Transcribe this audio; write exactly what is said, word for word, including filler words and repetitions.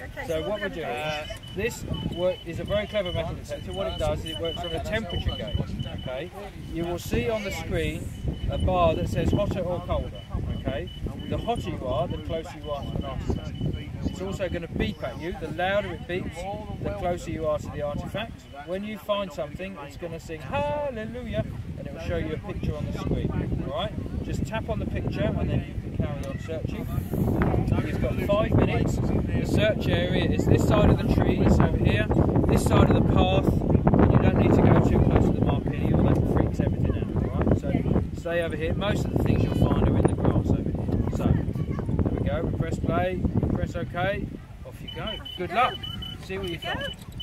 Okay, So, so what we're doing, uh, this work is a very clever metal detector. What it does is it works on a temperature gauge. Okay, you will see on the screen a bar that says hotter or colder. Okay, the hotter you are, the closer you are to an artifact. It's also going to beep at you. The louder it beeps, the closer you are to the artifact. When you find something, it's going to sing hallelujah, and it will show you a picture on the screen. All right, just tap on the picture, and then you can carry on searching. You've got five minutes. The search area is this side of the trees over here, this side of the path, and you don't need to go too close to the marquee or that freaks everything out. All right, so stay over here. Most of the things you'll find are in the grass over here. So there we go. We press play, press OK, off you go. Good luck. See what you find.